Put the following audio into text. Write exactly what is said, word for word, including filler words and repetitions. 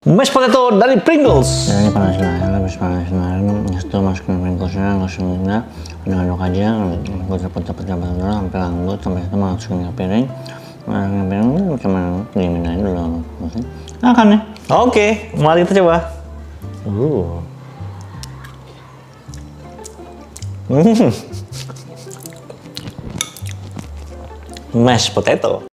Mashed potato dari Pringles. Ya, ini panas banget, habis panas banget. Setelah masukin Pringlesnya, langsung kita aduk-aduk aja, gue cepet-cepet dulu sampai lembut, sampai itu masukin ke piring. Masukin ke piring itu cuma diemin aja dulu. Makan nih. Oke, mari kita coba. Uh. Hmm. Mashed potato.